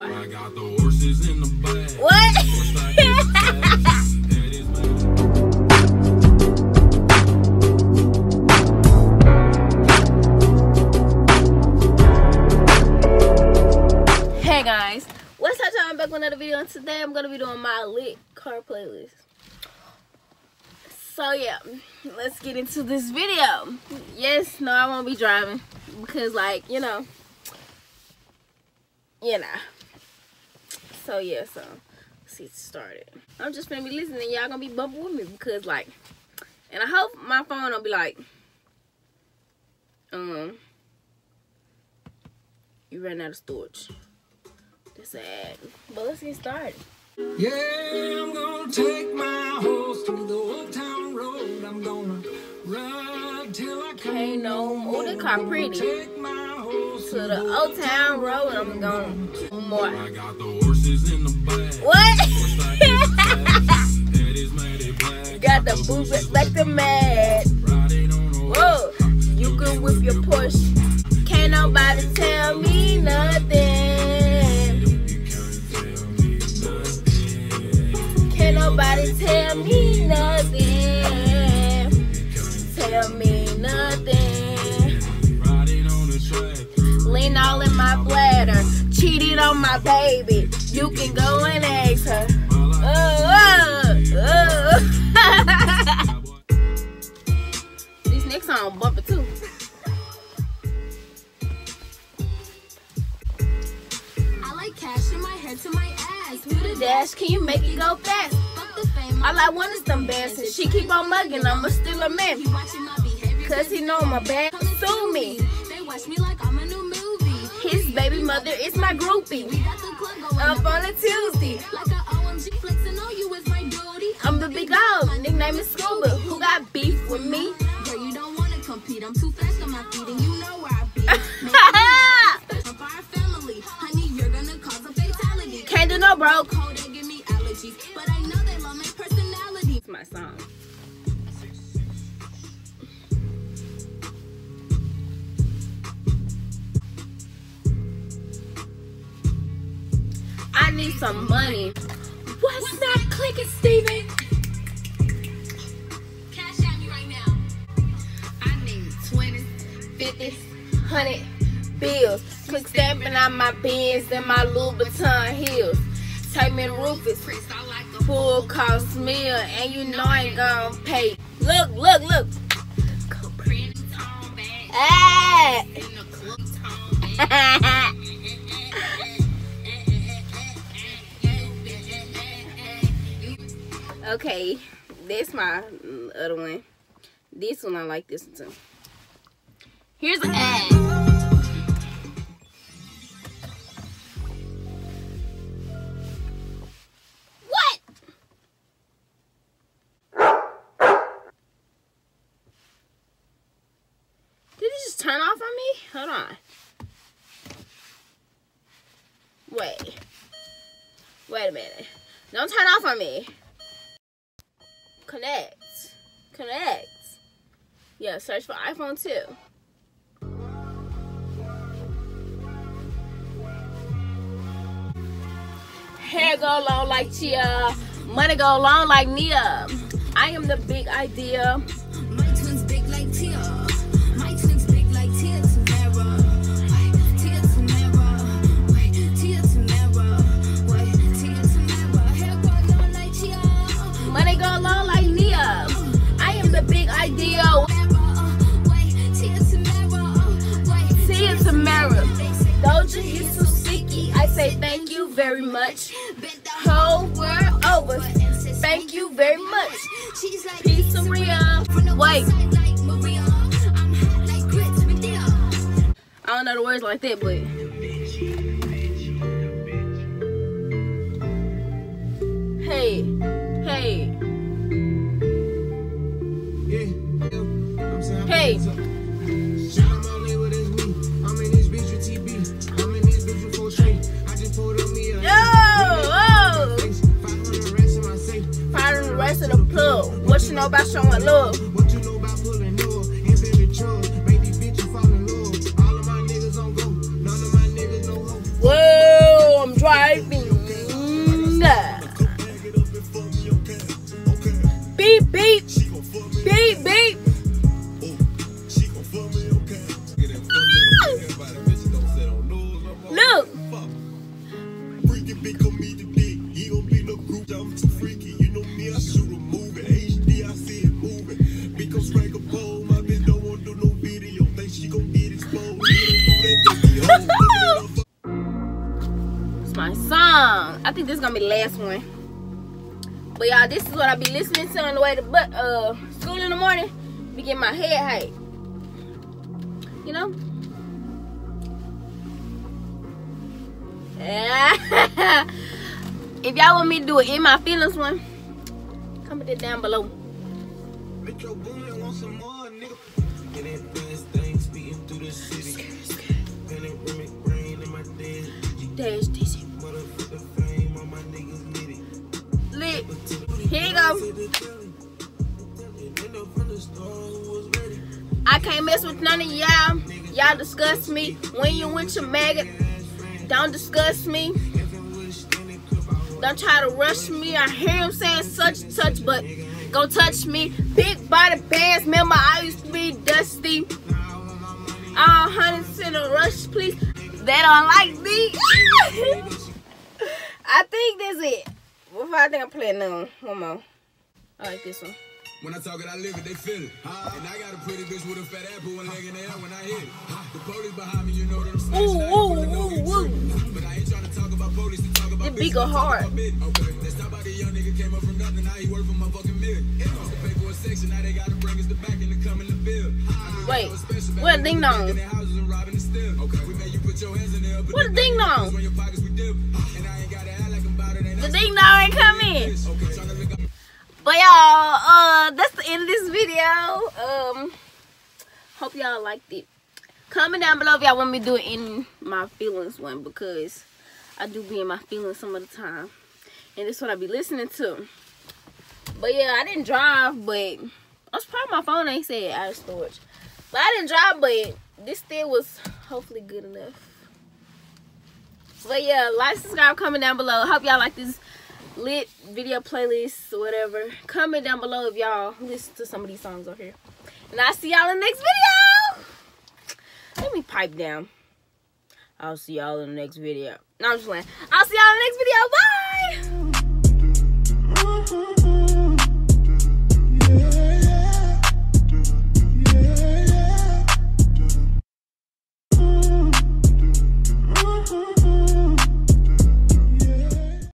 I got the horses in the back. What? Hey guys, what's up, y'all? I'm back with another video, and today I'm gonna be doing my lit car playlist. So yeah, let's get into this video. Yes, no, I won't be driving because, like, you know. So yeah, so let's get started. I'm just gonna be listening. Y'all gonna be bumping with me because, like, and I hope my phone don't be like, you ran out of storage. That's sad. But let's get started. Yeah, I'm gonna take my horse through the old town road. I'm gonna ride till I can't no more. Oh, the car pretty. Take my horse To the old town road, I'm going more. I got the horses in the back. What? Got the boots like the mad. Whoa, you can whip your push. Can't nobody tell me nothing. Can't nobody tell me nothing. Tell me nothing. Lean all in my bladder. Cheated on my baby. You can go and ask her. This next song bumper too. I like cash in my head to my ass. Who the dash? Can you make it go fast? Fuck the fame. All I want is them bands. And she keep on mugging. I'ma steal her man. He watching my behavior. Cause he know my bad. Sue me. They watch me like I'm a new movie. His baby mother is my groupie. We got the club going Up on a Tuesday. like a OMG flexing on you is my duty. I'm the big dog. Nickname is Scuba. Who got beef with me? Girl, you don't wanna compete. I'm too fast on my feet and you know where I be. From our family, honey, you're gonna cause a fatality. Can't do no broke. Cold, they give me allergies, but I know they love my personality. It's my song. I need some money. What's that clicking, Steven? Cash at me right now. I need 20s, 50s, 100 bills. Click stamping on my Benz and my Louboutin heels. Take me to Rufus. Full cost meal, and you know I ain't gonna pay. Look, look, look. Ah. Okay, that's my other one. This one, I like this one too. Here's an ad. What? Did it just turn off on me? Hold on. Wait a minute. Don't turn off on me. Connect. Yeah, search for iPhone 2. Hair go long like Chia. Money go long like Nia. I am the big idea. My twins big like Tia. My twins big like Tia Tamara. Wait, Tia Tamara. Wait, Tia Tamara. Wait, Tia Tamara. Hair go long like Chia. Money go long like Nia. I am the big idea. Wait, Tia Tamara. Wait, Tia Tamara. Doja, you so sticky. I say thank you very much. Whole world over. Thank you very much. she's like Pizzeria. Wait. I don't know the words like that, but hey. Hey. Firing the rest of the plug. What you know about showing love? What you know about pulling up? And baby drugs, make these bitches fall in love. All of my niggas on go, none of my niggas know hope. Whoa, I'm driving. It's my song. I think this is gonna be the last one. But y'all, this is what I be listening to on the way to school in the morning. Be getting my head hype. You know? If y'all want me to do it in my feelings one, comment it down below. There's this. Lit. Here you go. I can't mess with none of y'all. Y'all disgust me. When you with your maggot, don't disgust me. Don't try to rush me. I hear him saying such and such, but go touch me. Big body bands. Remember, I used to be dusty. All hundreds in a rush, please. They don't like me. I think that's it. I think I'm playing another one more. I like this one. When I talk it, I live it, they feel it. And I got a pretty bitch with a fat apple, one leg in the air when I hit it. The police behind me, you know that I'm snatching. But I ain't trying to talk about police, to talk about bitch. It be go hard. Okay, let's talk about the young nigga came up from nothing, now he work for my fucking million. Supposed to pay for a section, now they gotta bring us the back and to come in the bill. Wait, what a ding dong? What a ding dong? The ding dong ain't come in. But y'all, that's the end of this video. Hope y'all liked it. Comment down below if y'all want me to do it in my feelings one, because I do be in my feelings some of the time, and this is what I be listening to. But yeah, I didn't drive, but I was proud of my phone. They said out of storage, but I didn't drive. But this still was hopefully good enough. But yeah, like, subscribe, comment down below. Hope y'all like this lit video playlist or whatever. Comment down below if y'all listen to some of these songs over here. And I'll see y'all in the next video. Let me pipe down. I'll see y'all in the next video. No, I'm just playing. I'll see y'all in the next video. Bye.